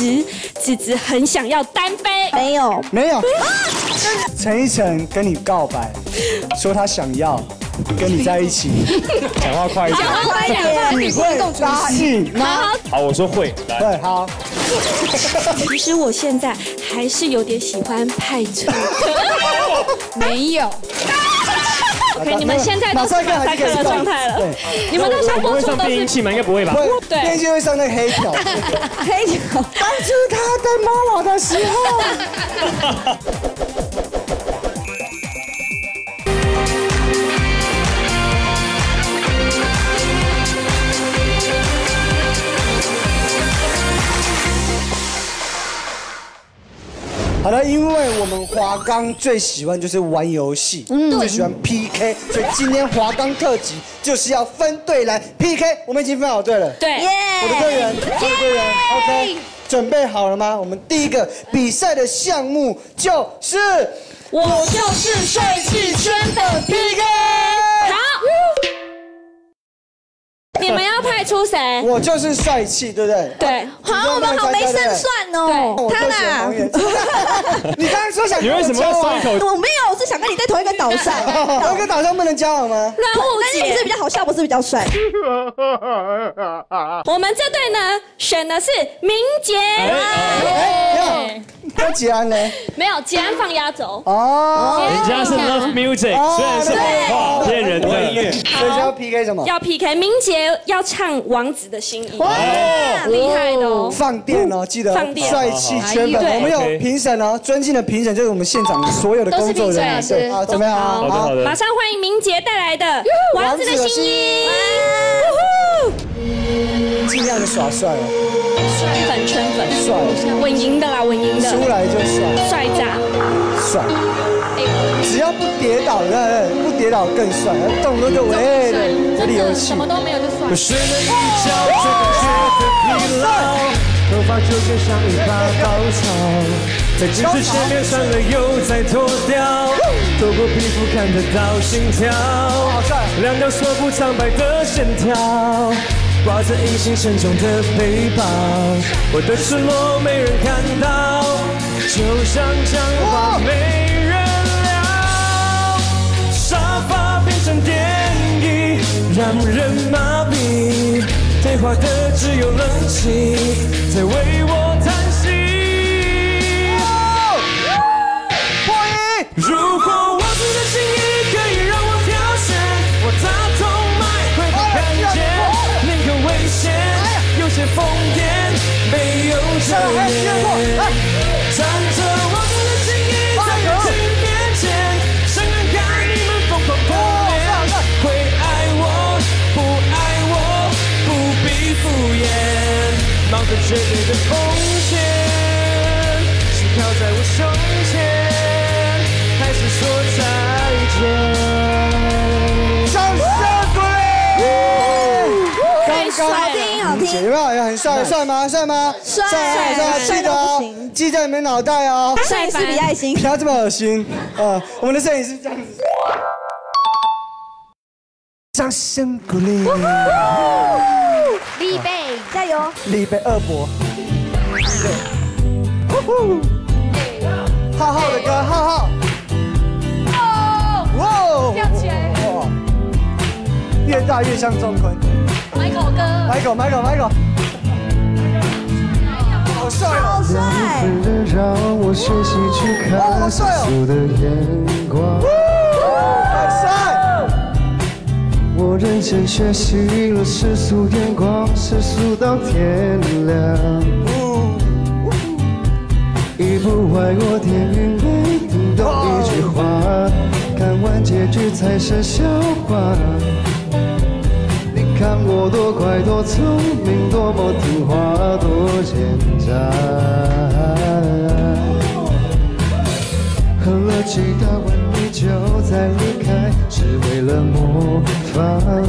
子子很想要单飞。 没有。陈依晨跟你告白，说他想要跟你在一起。 讲话快一点。 你会答应吗？ 好，我说会。 对，好。 其实我现在还是有点喜欢派出。 没有。 OK， 你们现在都是马赛克的状态了。你们都想播出都是变音器吗？应该不会吧？ 对， 变音器会上那个黑条。 黑条。 当初他在摸我的时候。好的，因为我们华冈最喜欢就是玩游戏，最喜欢 PK， 所以今天华冈特辑就是要分队来 PK。我们已经分好队了， 对， 我的队员，OK， 准备好了吗？我们第一个比赛的项目就是我就是帅气圈的 PK。 好。你们要派出谁？ 我就是帅气，对不对？ 对。 好，我们好没胜算哦。 他啦，你刚才说想， 你为什么要松一口？ 我没有，我是想跟你在同一个岛上。 同一个岛上不能交往吗？ 乱误解。 但是你是比较好笑，不是比较帅。 我们这队呢，选的是明杰。 那杰安呢？ 没有，杰安放压轴。 哦， 人家是 Love Music， 虽然是谎话骗人的音乐， 所以就要 PK 什么？ 要 PK 明杰要唱王子的心意。哇，厉害的哦！ 放电哦，记得放电， 帅气圈粉。我们有评审哦，尊敬的评审就是我们现场所有的工作人员。对，好，怎么样？ 好的。 马上欢迎明杰带来的王子的心意。 尽量的耍帅哦。 圈粉， 帅， 稳赢的啦，稳赢的， 出来就帅， 帅炸， 帅，只要不跌倒，不跌倒更帅，动作就喂的，有理有气， 什么都没有就帅。 我睡了一觉，却感觉疲劳，头发就像上一把稻草，在镜子前面上了又再脱掉，透过皮肤看得到心跳，两条说不苍白的线条。挂着隐形沉重的背包，我的赤裸没人看到，就像讲话没人聊。沙发变成电椅，让人麻痹，对话的只有冷气在为我叹息。 破音！ 如果王子的心意可以让我挑选，我打通脉会不看见。危险，有些疯癫，没有遮掩。站着王子的心意在人群面前，想看看你们疯狂破灭。会爱我，不爱我，不必敷衍，冒着绝对的风险，心跳在我胸前，还是说再见。 掌声鼓励！ 好听，好听， 有没有很帅？帅吗？帅吗？ 帅， 记得哦，记在你们脑袋哦。 摄影师比爱心， 不要这么恶心。我们的摄影师这样子。掌声鼓励。 李贝，加油！ 李贝二伯。浩浩的歌，浩浩。哇！ 跳起来！ 越大越像钟馗。Michael， 好帅哦！ 好帅！ 让我学习去看世俗的眼光。 好帅！ 我认真学习了世俗眼光，世俗到天亮。一部外国电影没听懂一句话，看完结局才是笑话。看我多快多聪明，多么听话，多奸诈。喝了几大碗米酒再离开，只为了模仿。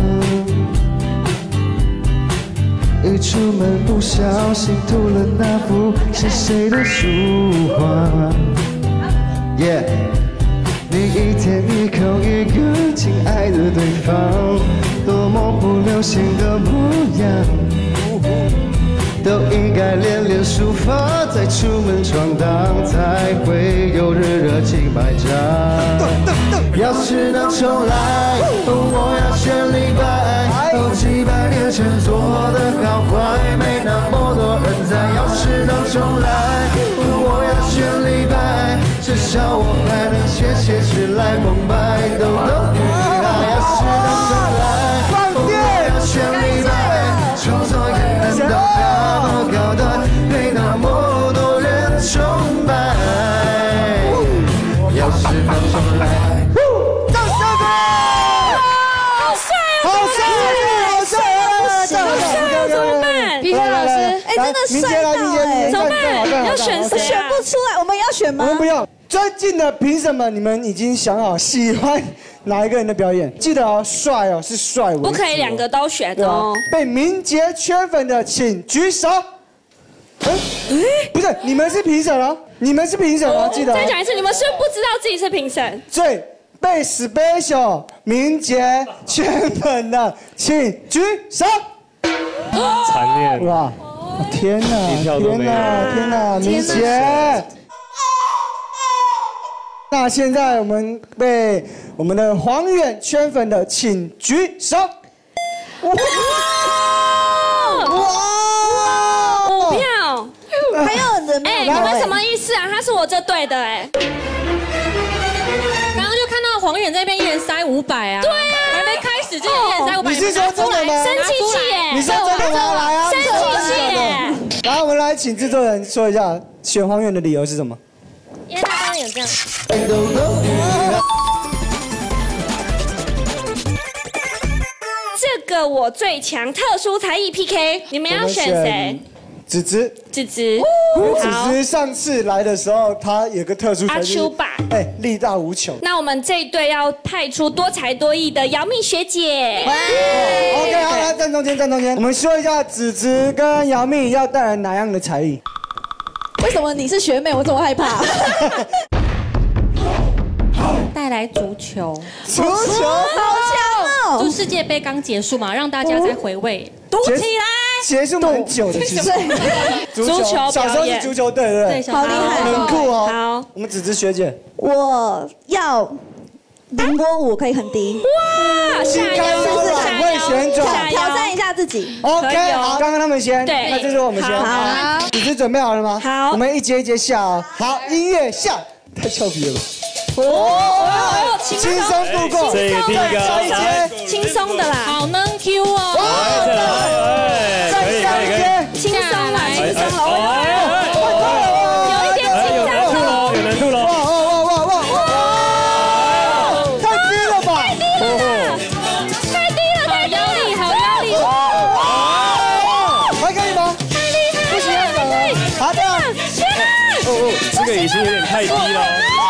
一出门不小心吐了那幅是谁的书画？ Yeah， 你一天一口一个亲爱的对方。 多么不流行的模样，都应该练练抒发，再出门闯荡，才会有日热情百丈。要是能重来，我要选李白。几百年前做的好坏，没那么多人在。要是能重来，我要选李白，至少我还能写诗来澎湃逗逗女孩。要是能重来，我要选李白，创作也能到那么高端，被那么多人崇拜。要是能重来。 真的帅到哎！ 怎么办？要选谁？ 选不出来，我们要选吗？ 我们不用。尊敬的评审们，你们已经想好喜欢哪一个人的表演？记得哦，帅哦，是帅为主， 不可以2个都选哦。 被明杰圈粉的请举手。不是，你们是评审哦，你们是评审哦，记得。 再讲一次，你们是不知道自己是评审。 最被 special 明杰圈粉的，请举手。 残念哇！天哪！天哪！明杰。那现在我们被我们的黄远圈粉的，请举手。哇！ 5票。 还有人没有？ 你们什么意思啊？他是我这队的哎。 刚刚就看到黄远这边一人塞500啊。对啊。还没开始就一人塞500。 你是说真的吗？ 生气气耶！ 你说真的吗？来啊！ 生气气耶！ 来，我们来请制作人说一下选黄远的理由是什么？ 因为他刚刚有这样。这个我最强特殊才艺 PK， 你们要选谁？ 子子。 子子。 子子上次来的时候，他有个特殊才艺。 阿丘吧。 力大无穷。 那我们这一队要派出多才多艺的姚蜜学姐。 OK， 好，来站中间，站中间。我们说一下子子跟姚蜜要带来哪样的才艺？ 为什么你是学妹，我这么害怕？ 带来足球。 足球，好强哦！ 就世界杯刚结束嘛，让大家再回味。读起来。 结束很久的，其实。 足球小时候是足球队，对不对？ 好厉害， 很酷哦。 好， 我们子子学姐。 我要凌波舞可以很低。 哇， 下腰，会旋转， 挑战一下自己。 OK， 好，刚刚他们先， 对， 那这是我们先。 好， 子子准备好了吗？ 好， 我们一节一节下哦。好，音乐下，太俏皮了吧。轻松度过， 这个第一个轻松的啦， 好能 Q 哦， 可以，轻松啦，轻松了，有一点紧张了， 有难度了， 太低了吧， 太低了，好压力，好压力， 还可以吗？ 太厉害， 不行，好的， 天哪， 这个已经有点太低了。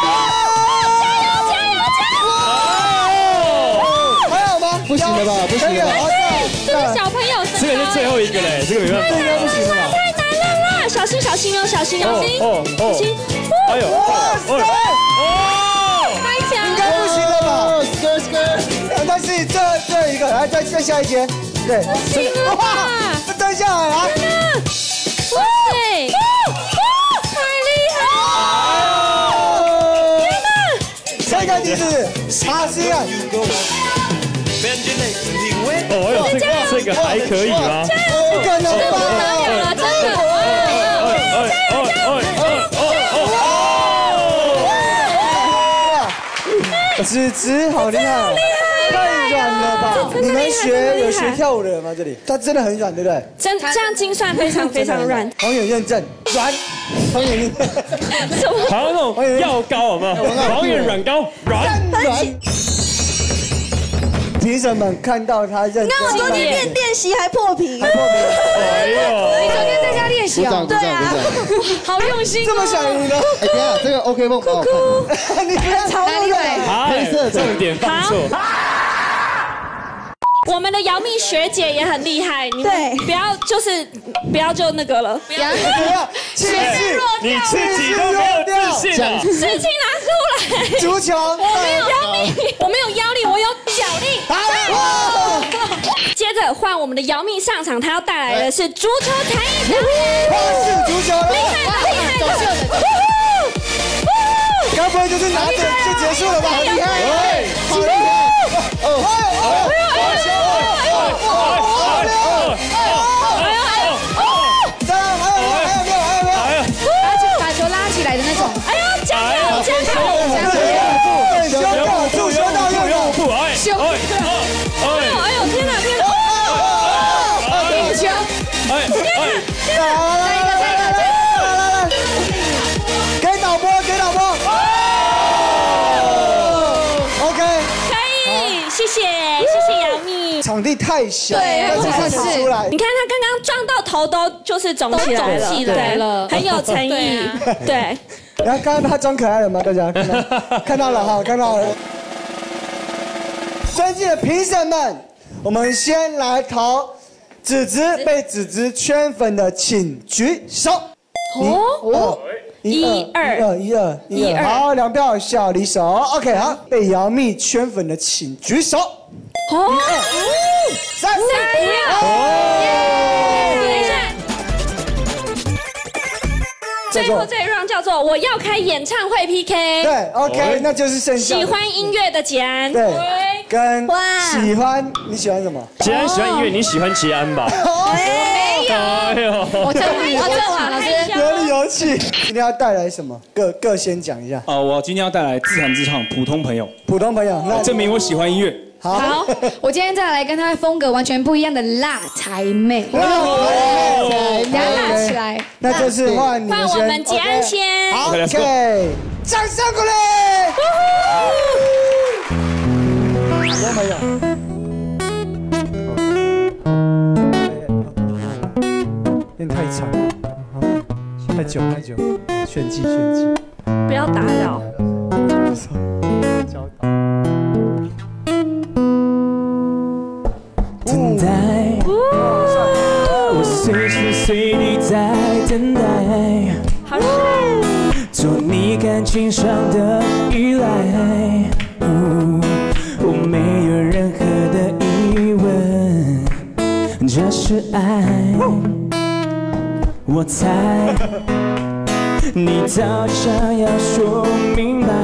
不行了吧？不行了， 这个小朋友， 这个是最后一个嘞，这个没办法， 这个不行了吧？ 太难了啦！小心小心哦，小心小心，小心！ 哎呦， 太强了， 应该不行了吧？但是这一个，来再下一节，对，哇，蹲下来啊！ 哇塞，太厉害了！天哪！ 下一个题是查心啊！ 哦，这个还可以吗？ 不可能吧！ 真的！ 子子好厉害，太软了吧？你们有学跳舞的人吗？这里，他真的很软，对不对？ 这样精算非常非常软。 黄远认证软，黄远认证。 好像那种药膏好不好？黄远软膏软。 评审们看到他认真， 那我昨天练习还破皮， 哎呦！ 你昨天在家练习哦？ 对啊， 好用心， 这么想赢的。 哎，等下这个 OK 梦好看， 你不要超厉害， 黑色重点放错。 我们的姚蜜学姐也很厉害，你们不要就那个了， 不要气势弱你自己都没有自信啊！ 事情拿出来。 足球， 我没有腰力，我没有腰力，我有脚力。接着换我们的姚蜜上场，她要带来的是足球才艺表演。 花式足球， 厉害的，厉害的！ 该不会就是拿着就结束了吧？厉害，好厉害！ 把球拉起来的那种。 哎呦，加油，加油！ 修到右步， 哎呦，天哪，天哪！ 顶球！ 再一个，给导播，OK， 可以，谢谢姚蜜。 场地太小， 对， 看得出来。 你看他刚刚撞到头都就是肿起来了，很有诚意，对。 然后刚刚他装可爱了吗？大家看到了哈，看到了。尊敬的评审们，我们先来投子子被子子圈粉的，请举手。一二，好，2票小离手 ，OK， 好，被姚蜜圈粉的请举手。1、2、3， 等一下，最后这一 round 叫做我要开演唱会 PK。 对 ，OK， 那就是剩下喜欢音乐的杰安， 对，跟喜欢你喜欢什么？ 杰安喜欢音乐，你喜欢杰安吧？ 没有， 我正好老师有理有气。今天要带来什么？各先讲一下。 我今天要带来自弹自唱《普通朋友》， 那证明我喜欢音乐。 好，我今天再来跟他风格完全不一样的辣台妹，等下辣起来。 那就是换你们先， 换我们杰安先。 好 ，OK， 掌声鼓励。普通朋友。有点太长，太久，炫技， 不要打扰。 等待，我随时随地在等待， 好帅， 做你感情上的依赖。我没有任何的疑问，这是爱。我猜你早想要说明白，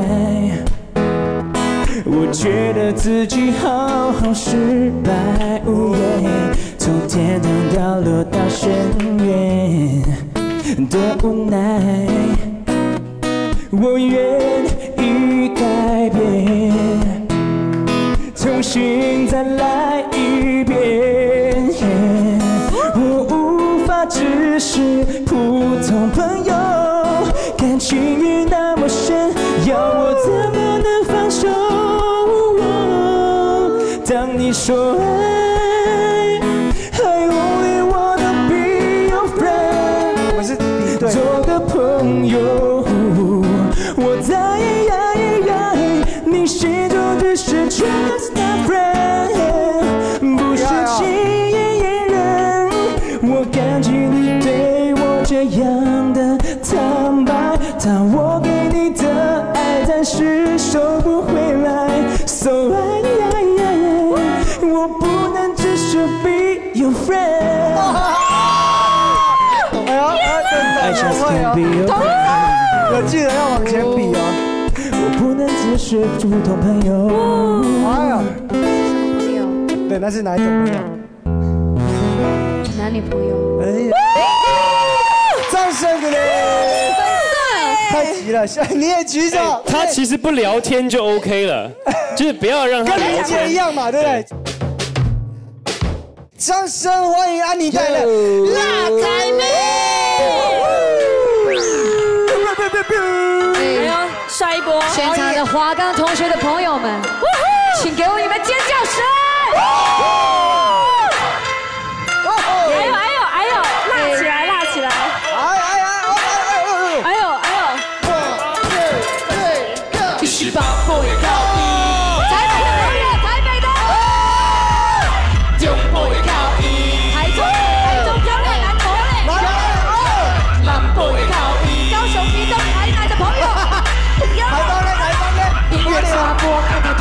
我觉得自己好失败，从天堂掉落到深渊的无奈，我愿意改变，重新再来一遍，我无法只是普通朋友，感情已那么深，要我怎么能放手？当你说爱 I only wanna be your friend， 我是敌对， 做个朋友，我在你心中只是 just a friend， 不是情人。我感激你对我这样的坦白，但我给你的爱暂时收不回来 ，so 我不能只是 be your friend。爱情 can be your friend， 有记得要往前比哦。 我不能只是普通朋友。 哎呀， 朋友， 对，那是哪一种朋友？ 男女朋友。 哎呀，掌声鼓励！太急了，你也举手。 他其实不聊天就 OK 了，就是不要让他跟理解一样嘛，对不对？掌声欢迎安妮带的辣台妹。 哎呦，帅一波！ 全场的华冈同学的朋友们，请给我你们尖叫声！ 哎呦，辣起来，辣起来！哎呦！ 一起把火高！台北的朋友，台北的！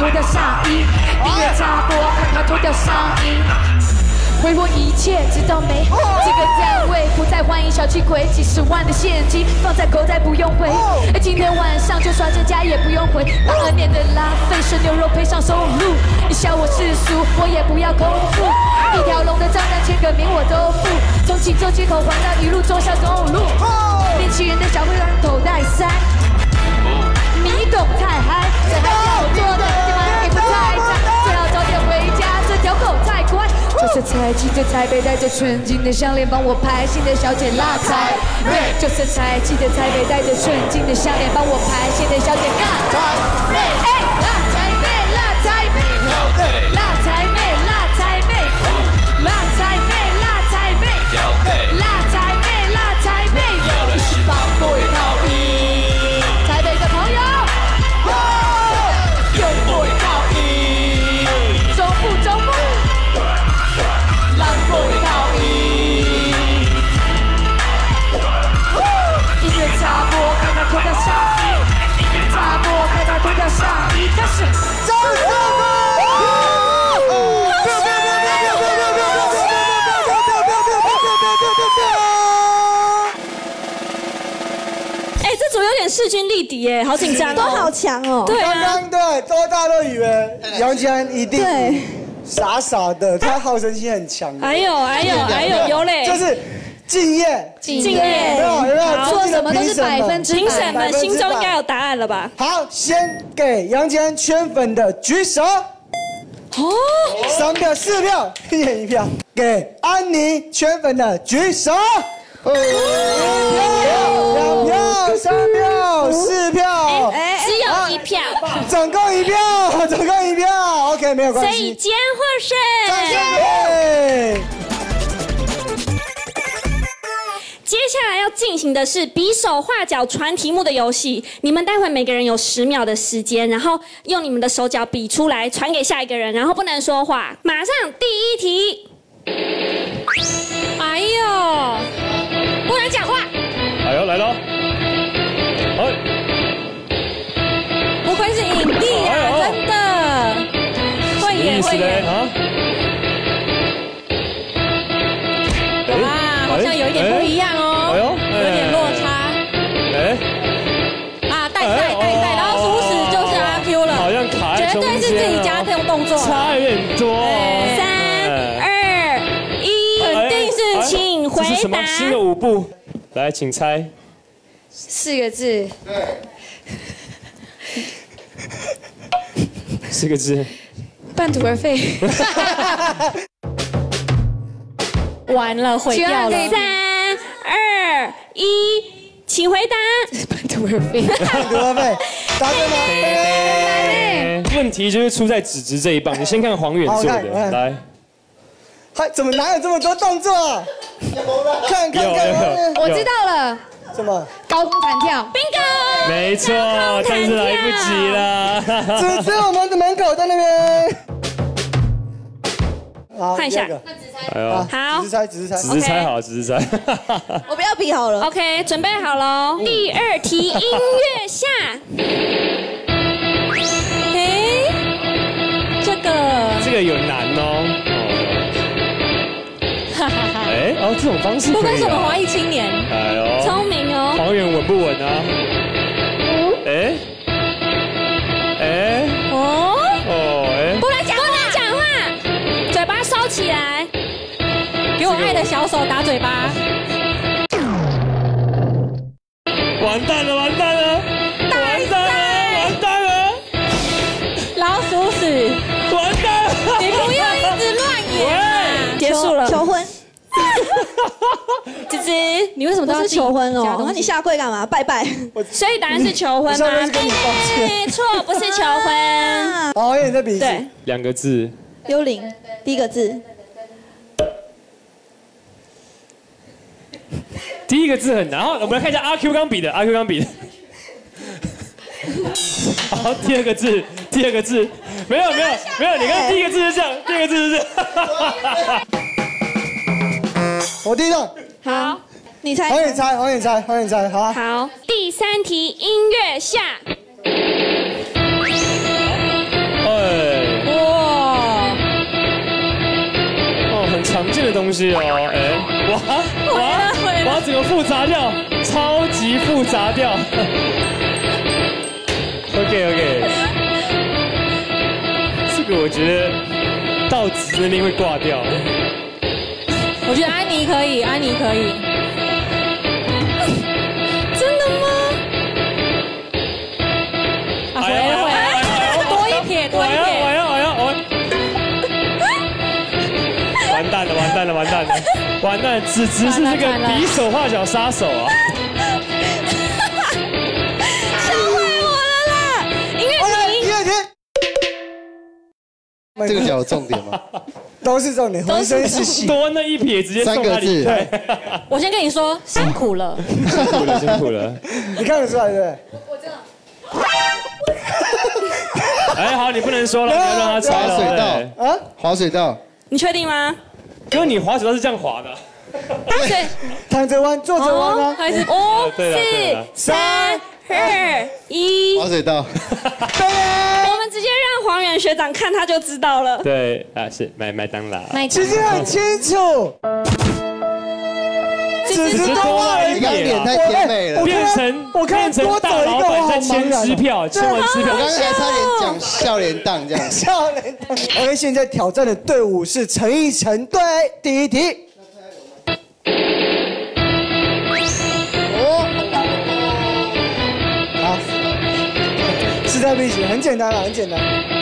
掉上衣，音乐插播，看他脱掉上衣。挥霍一切，直到没这个单位不再欢迎小气鬼，几十万的现金放在口袋不用回。今天晚上就耍这家也不用回，82年的拉菲是牛肉配上松露。你笑我世俗，我也不要空腹。一条龙的账单签个名我都付，从锦州街口环到一路忠孝东路。年轻人的小会让人口袋塞，你懂太嗨，这还叫我做的，你们也不太太，最好早点回家，这条狗太乖。就是才记得台北带着纯金的项链帮我拍新的小姐辣台妹，就是才记得台北带着纯金的项链帮我拍新的小姐辣台妹，哎，辣台妹，辣台妹，辣台妹，辣台妹，辣台妹，辣台妹，辣台妹，辣台妹，18不会逃逸，台北的朋友，又不会逃逸，中部。不会逃逸，音乐插播，看他脱掉上衣，音乐插播，看他脱掉上衣，开始，掌声！ 哎，这组有点势均力敌耶，好紧张哦， 都好强哦。 对啊， 刚刚对，大家都以为杨吉安一定对。 傻傻的，他好胜心很强。 哎呦，有嘞， 就是敬业，有没有？ 做什么都是100%， 评审们心中应该有答案了吧？ 好，先给杨吉安圈粉的举手。哦，3票、4票，1人1票。给安妮圈粉的举手。1票、2票、3票、4票， 只有1票， 总共1票。OK， 没有关系。 所以今天获胜。 掌声！ 接下来要进行的是比手画脚传题目的游戏，你们待会每个人有10秒的时间，然后用你们的手脚比出来传给下一个人，然后不能说话。马上第1题。哎呦，不能讲话。 哎呦，来了。哎， 不愧是影帝啊，真的。会演。啊。哇，好像有一点不一样哦，有点落差。带赛，然后鼠屎就是阿 Q 了， 好像卡在中间， 绝对是自己加这种动作， 差有点多。 3、2、1，肯定是，请回答。 这是什么新的舞步？来，请猜。 4个字。 4个字。 半途而废。 完了，毁掉了。 3、2、1，请回答。 半途而废。 半途而废，答对吗？ 问题就是出在子直这一棒，你先看黄远做的，来。 怎么哪有这么多动作啊？看， 我知道了。 什么？ 高空弹跳 ，bingo！ 没错，但是来不及了。 只是我们的门口在那边。好， 换一下。 哎呦， 好， 只是猜， 我不要比好了。 OK， 准备好了。第2题，音乐下。 这个有难哦。这种方式不愧是我们华裔青年， 哎呦， 聪明哦。 黄远稳不稳啊？ 不能讲话，嘴巴收起来， 给我爱的小手打嘴巴。 完蛋了！ 老鼠屎！ 完蛋了！ 你不要一直乱演啊！ 结束了， 求婚。 芝芝， 你为什么都要求婚哦？那你下跪干嘛？拜拜。 所以答案是求婚吗？没错，不是求婚。 好，你再比一次。 对，2个字。 幽灵，第1个字。 第1个字很难，我们来看一下阿 Q 刚比的。好，第2个字，没有，你刚第1个字是这样，第2个字是这样。 我第一个。 好， 你猜。 黄远猜，好。 好，第3题，音乐下。 东西哦，哎，哇，整个复杂掉，超级复杂掉。OK， 这个我觉得到纸那边会挂掉。 我觉得安妮可以，安妮可以。 真的吗？ 啊，回来，多一撇，多一撇。 完蛋了！子是这个比手画脚杀手啊！ 笑坏我了啦！音乐停。 这个有重点吗？ 都是重点，浑身是血。 多那一撇直接送他离开。 我先跟你说，辛苦了， 辛苦了。 你看得出来对不对？ 我知道。 哎，好，你不能说了，你要让他猜了。 滑水道啊，滑水道。 你确定吗？ 哥，你滑水道是这样滑的。 对， 躺着弯，坐着弯啊。 还是5、4、3、2、1。 滑水道。 我们直接让黄远学长看他就知道了。 对啊，是麦当劳。 其实很清楚。只是多画了一个脸太甜美了， 变成大老板在签支票，签完支票。 我刚才差点讲笑脸档这样。 笑脸档。OK， 现在挑战的队伍是陈奕晨队，第一题。好，势在必行，很简单了，很简单。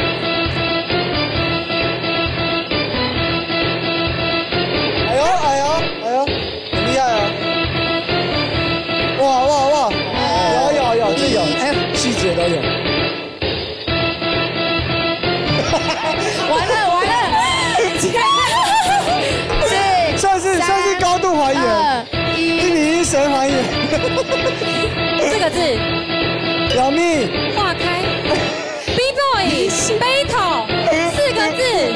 哎呦，很厉害啊！哇，有，这有，细节都有。 完了， 算是高度还原，101神还原。 这个字， 杨幂， 化开 ，B boy battle 4个字。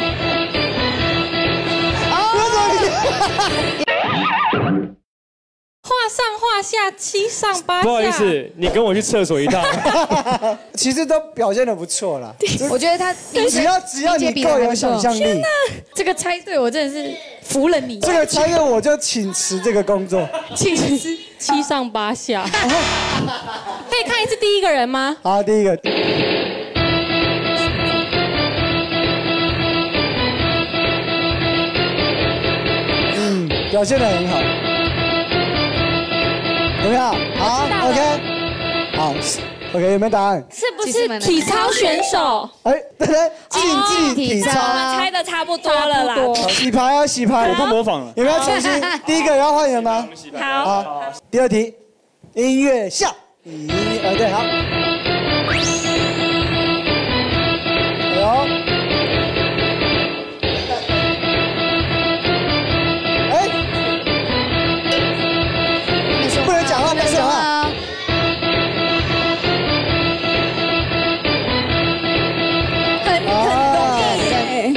画上画下，7上8下。 不好意思，你跟我去厕所一趟。 其实都表现得不错啦。 我觉得他只要你够有想象力， 这个猜对我真的是服了你。 这个猜对我就请辞这个工作。 请辞 7上8下。可以看一次第一个人吗？ 好，第一个。表现得很好。有没有？好 ，OK， 好 ，OK， 有没有答案？ 是不是体操选手？ 哎，对，竞技体操， 我们猜的差不多了啦。 洗牌啊，洗牌！ 我不模仿了。 有没有重新？第一个要换人吗？ 好。 第二题，音乐下。对，好。不能讲话，不能讲话。 很容易。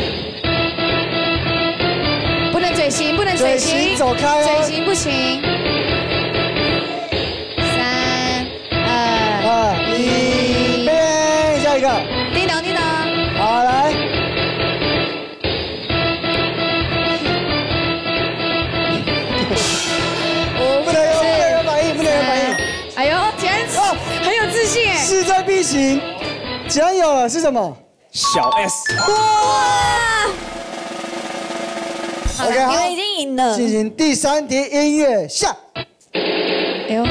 不能嘴型，不能嘴型， 走开哦， 嘴型不行。3、2、1， 变，下一个。 叮咚叮咚。 好，来。不能有反应，不能有反应。 哎呦，竟然很有自信哎！ 势在必行，既然有了是什么？ 小 S。 哇 OK， 好， 你们已经赢了。 进行第3题，音乐下。 哎呦。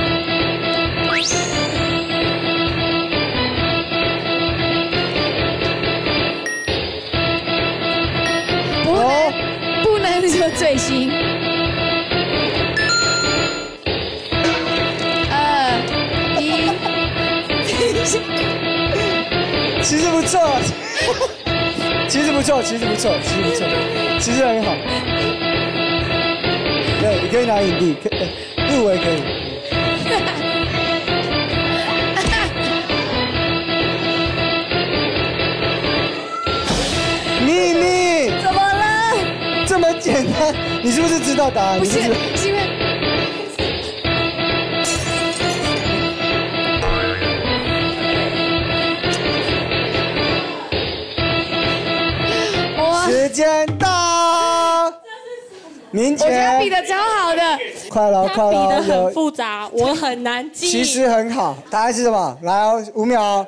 不能有嘴型。2、1， 其实不错，其实不错，其实不错，其实不错，其实很好。对，你可以拿影帝，入围可以。秘密怎么了？ 这么简单，你是不是知道答案？ 不是，是因为。 时间到，秘林姐， 我觉得比的超好的。 快了，快了， 比的很复杂，我很难记。 其实很好，答案是什么？来哦，5秒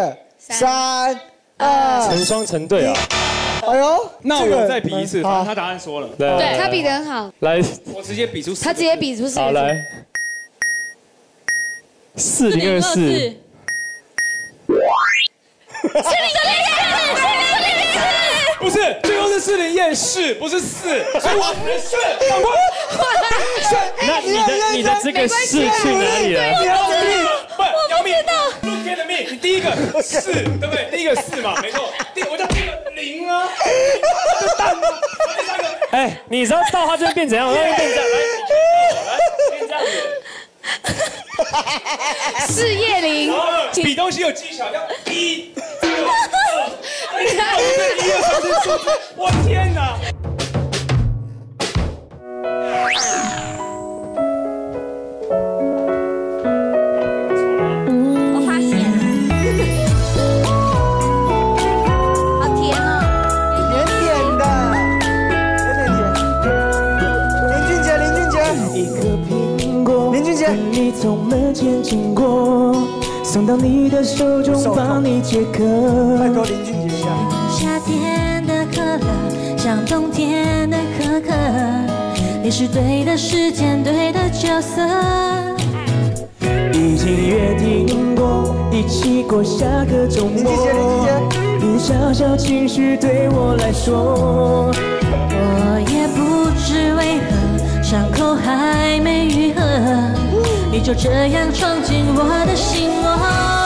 ，4、3、2， 成双成对啊！ 哎呦， 那我再比一次，反正他答案说了。 对，他比得很好。 来，我直接比出。 他直接比出4。 好，来，4024。不是，最后是4014，不是4，所以我不是4，赶快。那你的这个4去哪里了？ 你要努力， 不，姚明 ，Look at me， 你第一个4，对不对？第一个4嘛，没错。我叫第一个0啊，蛋啊，第三个。哎，你知道到他这边变怎样？他变这样，来，变这样子。 4叶林， 比东西有技巧，要1、2、1、2、3这数字，我天哪！ 我发现好甜哦， 甜甜的，有点甜。林俊杰，林俊杰， 一颗苹果， 林俊杰， 你从门前经过，送到你的手中，帮你解渴。 拜托林俊杰一下。 夏天的可乐，像冬天的可可，你是对的时间，对的角色。 已经约定过，一起过下个周末。 林俊杰，林俊杰， 一小小情绪对我来说， 我也不知为何，伤口还没愈合，你就这样闯进我的心窝。